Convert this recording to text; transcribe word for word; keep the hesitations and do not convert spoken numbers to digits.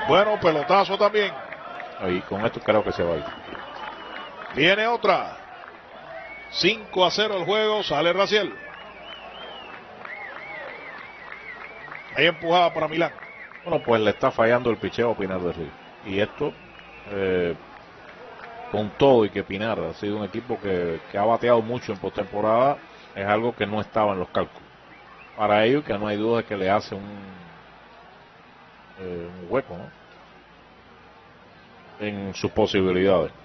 Bueno, pelotazo también. Y con esto creo que se va a ir. Viene otra. cinco a cero el juego, sale Raciel. Hay empujada para Milán. Bueno, pues le está fallando el picheo a Pinar de Río. Y esto, eh, con todo y que Pinar ha sido un equipo que, que ha bateado mucho en postemporada, es algo que no estaba en los cálculos. Para ellos, que no hay duda de que le hace un, eh, un hueco, ¿no?, en sus posibilidades.